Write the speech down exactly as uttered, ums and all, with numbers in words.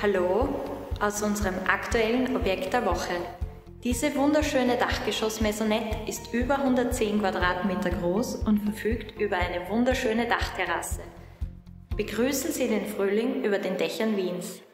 Hallo aus unserem aktuellen Objekt der Woche. Diese wunderschöne Dachgeschoss-Maisonette ist über hundertzehn Quadratmeter groß und verfügt über eine wunderschöne Dachterrasse. Begrüßen Sie den Frühling über den Dächern Wiens.